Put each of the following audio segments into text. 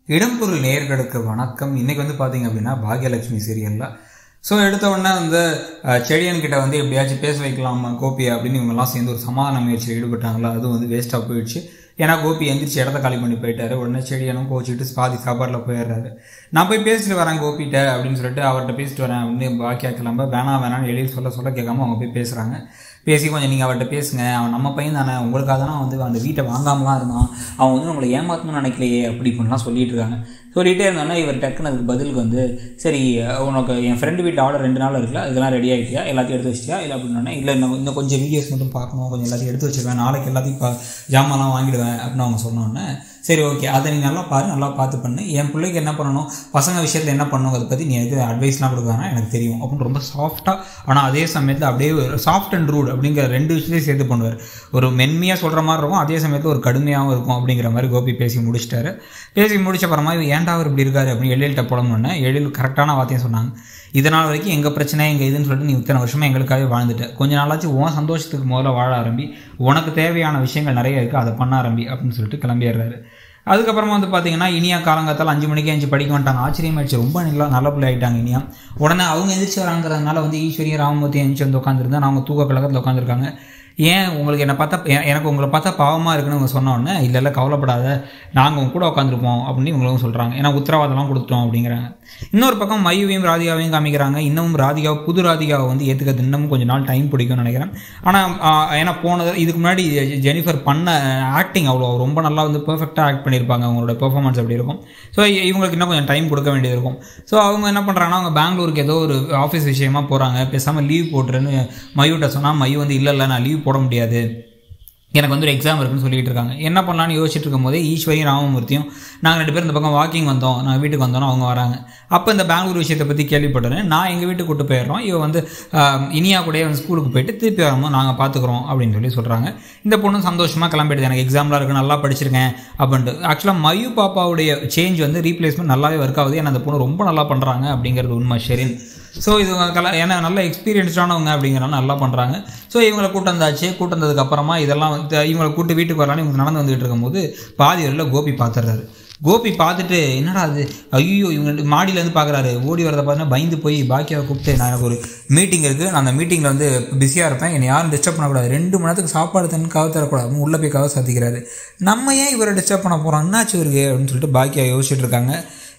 இடம்பொருள் நேயர்களுக்கு வணக்கம். இன்னைக்கு வந்து பார்த்தீங்க அப்படின்னா பாக்யலட்சுமி சீரியலில் எடுத்த உடனே வந்து செடியன் கிட்ட வந்து எப்படியாச்சும் பேச வைக்கலாமா கோபியை அப்படின்னு இவங்கெல்லாம் சேர்ந்து ஒரு சமாதான முயற்சியில் ஈடுபட்டாங்களா, அதுவும் வந்து வேஸ்ட்டாக போயிடுச்சு. ஏன்னா கோபி எந்திரிச்சு இடத்த காலி பண்ணி போயிட்டாரு. உடனே செடியனும் கோச்சிட்டு பாதி சாப்பாட்டில் போயிடுறாரு. நான் போய் பேசிட்டு வரேன் கோபிட்ட அப்படின்னு சொல்லிட்டு அவர்கிட்ட பேசிட்டு வரேன் அப்படின்னு பாக்கியா கிளம்ப வேணான்னு எழுதி சொல்ல கேட்காம அவங்க போய் பேசுகிறாங்க. பேசி கொஞ்சம் நீங்கள் அவர்கிட்ட பேசுங்க, அவன் நம்ம பையன் தானே, உங்களுக்காக தானே வந்து அந்த வீட்டை வாங்காமலாம் இருந்தான், அவன் வந்து உங்களை ஏமாற்றணும்னு நினைக்கலையே அப்படி இப்படிலாம் சொல்லிட்டு இருக்காங்க. சொல்லிகிட்டே இருந்தோன்னா இவர் டக்குன்னு அதுக்கு பதிலுக்கு வந்து சரி உனக்கு என் ஃப்ரெண்டு வீட்டு ஆர்டர் 2 நாள் இருக்குல்ல, அதெல்லாம் ரெடி ஆகிட்டியா, எல்லாத்தையும் எடுத்து வச்சிட்டியா இல்லை அப்படின்னா இல்லை இன்னும் கொஞ்சம் வீடியோஸ் மட்டும் பார்க்கணும், கொஞ்சம் எல்லாத்தையும் எடுத்து வச்சுருவேன், நாளைக்கு எல்லாத்தையும் ஜாமான்லாம் வாங்கிடுவேன் அப்படின்னு அவங்க சொன்னோன்னே சரி ஓகே அதை நீ நல்லா பாரு, நல்லா பார்த்து பண்ணு, என் பிள்ளைக்கு என்ன பண்ணணும், பசங்க விஷயத்தில் என்ன பண்ணணும், அதை பற்றி நீ எது அட்வைஸ்லாம் கொடுக்குறாங்கன்னா எனக்கு தெரியும் அப்படின்னு ரொம்ப சாஃப்டாக, ஆனால் அதே சமயத்தில் அப்படியே சாஃப்ட் அண்ட் ரூட் அப்படிங்கிற 2 விஷயத்தையும் சேர்த்து பண்ணுவார். ஒரு மென்மையாக சொல்கிற மாதிரி இருக்கும், அதே சமயத்தில் ஒரு கடுமையாகவும் இருக்கும் அப்படிங்கிற மாதிரி கோபி பேசி முடிச்சிட்டாரு. பேசி முடிச்சப்பறமா ஏன்டா அவர் இப்படி இருக்காரு அப்படின்னு எழில்கிட்ட புலம்புனோன்னே எழில் கரெக்டான வார்த்தையும் சொன்னாங்க. இதனால் வரைக்கும் எங்கள் பிரச்சனை எங்கள் இதுன்னு சொல்லிட்டு நீ இத்தனை வருஷமாக எங்களுக்காகவே வாழ்ந்துட்ட, கொஞ்ச நாளாச்சும் உன் சந்தோஷத்துக்கு முதல்ல வாழ ஆரம்பி, உனக்கு தேவையான விஷயங்கள் நிறைய இருக்குது அதை பண்ண ஆரம்பி அப்படின்னு சொல்லிட்டு கிளம்பிடுறாரு. அதுக்கப்புறமா வந்து பார்த்தீங்கன்னா இனியா காலங்காத்தால் 5 மணிக்கே எழுந்து படிக்க மாட்டாங்க. ஆச்சரியமாயிடுச்சு, ரொம்ப நல்ல பிள்ளை ஆகிட்டாங்க இனியா. உடனே அவங்க எந்திரிச்சு வராங்கிறதுனால வந்து ஈஸ்வரியும் ராமமூர்த்தி எழுந்திரிச்சு வந்து உட்காந்துருந்தா அவங்க தூக்க கழகத்தில் உட்காந்துருக்காங்க. ஏன் உங்களுக்கு என்னை பார்த்தா எனக்கு உங்களை பார்த்தா பாவமாக இருக்குன்னு அவங்க சொன்னோடனே இல்லை கவலைப்படாத நாங்கள் உங்க கூட உட்காந்துருப்போம் அப்படின்னு இவங்களும் சொல்கிறாங்க. ஏன்னா உத்தரவாதம்லாம் கொடுத்துட்டோம் அப்படிங்கிறாங்க. இன்னொரு பக்கம் மையுவையும் ராதிகாவையும் காமிக்கிறாங்க. இன்னமும் ராதிகாவை புது ராதிகாவை வந்து ஏற்றுக்கிறது இன்னமும் கொஞ்சம் நாள் டைம் பிடிக்கும்னு நினைக்கிறேன். ஆனால் ஏன்னா இதுக்கு முன்னாடி ஜெனிஃபர் பண்ண ஆக்டிங் அவ்வளோ ரொம்ப நல்லா வந்து பெர்ஃபெக்டாக ஆக்ட் பண்ணியிருப்பாங்க, அவங்களோட பெர்ஃபார்மன்ஸ் அப்படி இருக்கும். ஸோ இவங்களுக்கு இன்னும் கொஞ்சம் டைம் கொடுக்க வேண்டியது இருக்கும். ஸோ அவங்க என்ன பண்ணுறாங்கன்னா அவங்க பெங்களூருக்கு ஏதோ ஒரு ஆஃபீஸ் விஷயமா போகிறாங்க. பேசாமல் லீவ் போட்டுருன்னு மையூட்ட சொன்னால் மையூ வந்து இல்லை நான் லீவ் போட முடியாது, எனக்கு வந்து ஒரு எக்ஸாம் இருக்குன்னு சொல்லிட்டு இருக்காங்க. என்ன பண்ணலான்னு யோசிச்சுட்டு இருக்கும் போதே ஈஸ்வரியும் ராமமூர்த்தியும் நாங்கள் 2 பேரும் இந்த பக்கம் வாக்கிங் வந்தோம், நாங்கள் வீட்டுக்கு வந்தோன்னா அவங்க வராங்க. அப்போ இந்த பெங்களூர் விஷயத்தை பற்றி கேள்விப்பட்டேன், நான் எங்கள் வீட்டுக்கு கூட்டு போயிடுறோம், இவன் வந்து இனியா கூடயே வந்து ஸ்கூலுக்கு போயிட்டு திருப்பி வரும்போது நாங்கள் பார்த்துக்குறோம் அப்படின்னு சொல்லி சொல்கிறாங்க. இந்த பொண்ணு சந்தோஷமாக கிளம்பிடுது, எனக்கு எக்ஸாம்லாம் இருக்குது, நல்லா படிச்சிருக்கேன் அப்படின்ட்டு. ஆக்சுவலாக மயூ பாப்பாவுடைய சேஞ்ச் வந்து ரீப்ளேஸ்மெண்ட் நல்லாவே ஒர்க் ஆகுது, ஏன்னா அந்த பொண்ணு ரொம்ப நல்லா பண்ணுறாங்க அப்படிங்கிறது உண்மை ஷெரின். ஸோ இது ஏன்னா நல்லா எக்ஸ்பீரியன்ஸ்டானவங்க அப்படிங்கிறனால நல்லா பண்ணுறாங்க. ஸோ இவங்களை கூட்டு வந்ததுக்கு அப்புறமா இதெல்லாம் வந்து இவங்களை கூட்டு வீட்டுக்கு வரலான்னு இவங்க நடந்து வந்துகிட்டு இருக்கும்போது பாதி வரையில் கோபி பார்த்துடுறாரு. கோபி பார்த்துட்டு என்னடா அது ஐயோ இவங்க மாடியிலேருந்து பார்க்குறாரு. ஓடி வரதை பார்த்தீங்கன்னா பயந்து போய் பாக்கியாவை கூப்பிட்டு நான் எனக்கு ஒரு மீட்டிங் இருக்குது, நான் அந்த மீட்டிங்கில் வந்து பிஸியாக இருப்பேன், என்னை யாரும் டிஸ்டர்ப் பண்ணக்கூடாது, 2 மணி நேரத்துக்கு சாப்பாடு தண்ணி கவலை தரக்கூடாது, உள்ளே போய் கவலை சாத்திக்கிறாரு. நம்ம ஏன் இவரை டிஸ்டர்ப் பண்ண போகிறோம், என்னாச்சு இருக்கு அப்படின்னு சொல்லிட்டு பாக்கியா யோசிச்சுட்டு இருக்காங்க.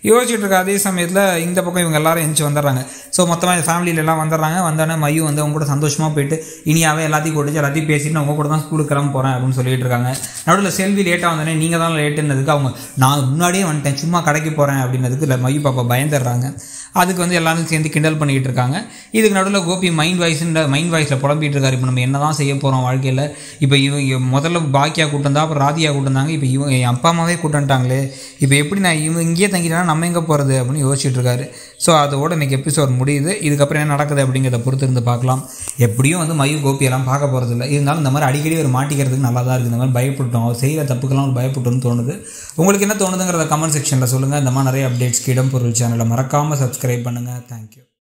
அதே சமயத்தில் இந்த பக்கம் இவங்க எல்லாரும் எழுந்துச்சு வந்துடுறாங்க. ஸோ மொத்தமாக ஃபேமிலியிலலாம் வந்துடுறாங்க. வந்தோடனே மையூ வந்து அவங்க கூட சந்தோஷமாக போயிட்டு இனியாவே எல்லாத்தையும் கூட்டிச்சு எல்லாத்தையும் பேசிட்டு அவங்க கூட தான் ஸ்கூலுக்கு கிளம்ப போகிறேன் அப்படின்னு சொல்லிட்டு இருக்காங்க. நடுவில் செல்வி லேட்டாக வந்தோடனே நீங்கள் தான் லேட்டுன்னதுக்கு அவங்க நான் முன்னாடியே வந்துட்டேன் சும்மா கடைக்கு போகிறேன் அப்படின்னதுக்கு இல்லை மையூ பாப்பா பயந்துடுறாங்க. அதுக்கு வந்து எல்லாரும் சேர்ந்து கிண்டல் பண்ணிகிட்டு இருக்காங்க. இதுக்கு நடுவில் கோபி மைண்ட் வாய்ஸில் புலம்பிகிட்டு இருக்காரு. இப்போ நம்ம என்ன தான் செய்ய போகிறோம் வாழ்க்கையில், இப்போ இவங்க முதல்ல பாக்கியா கூட்டந்தா அப்புறம் ராதியா கூட்டந்தாங்க, இப்போ இவங்க என் அப்பா அம்மாவே கூட்டன்ட்டாங்களே, இப்போ எப்படி நான் இவங்க இங்கேயே தங்கிட்டேன்னா நம்ம எங்கே போகிறது அப்படின்னு யோசிச்சுட்டு இருக்காரு. ஸோ அதோட இன்றைக்கி எபிசோட் முடியுது. இதுக்கப்புறம் என்ன நடக்குது அப்படிங்கிறத பொறுத்து இருந்து பார்க்கலாம். எப்படியும் வந்து மயூ கோபியெல்லாம் பார்க்க போகிறது இல்லை, இருந்தாலும் இந்த மாதிரி அடிக்கடி ஒரு மாட்டிக்கிறதுக்கு நல்லா தான் இருக்குது. இந்த மாதிரி பயப்பட்டோம், அவர் செய்கிற தப்புக்கெல்லாம் ஒரு பயப்பட்டோன்னு தோணுது. உங்களுக்கு என்ன தோணுதுங்கிறத கமெண்ட் செக்ஷனில் சொல்லுங்கள். இந்த மாதிரி நிறைய அப்டேட்ஸ்க்கு இடம்பொருள் சேனலை மறக்காமல் சப்ஸ்கிரைப் பண்ணுங்கள். தேங்க்யூ.